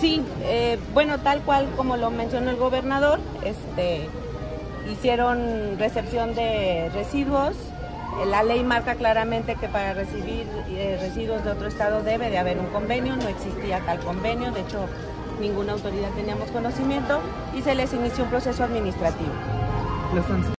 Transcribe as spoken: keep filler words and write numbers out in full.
Sí, eh, bueno, tal cual como lo mencionó el gobernador, este, hicieron recepción de residuos. La ley marca claramente que para recibir eh, residuos de otro estado debe de haber un convenio, no existía tal convenio, de hecho ninguna autoridad teníamos conocimiento y se les inició un proceso administrativo.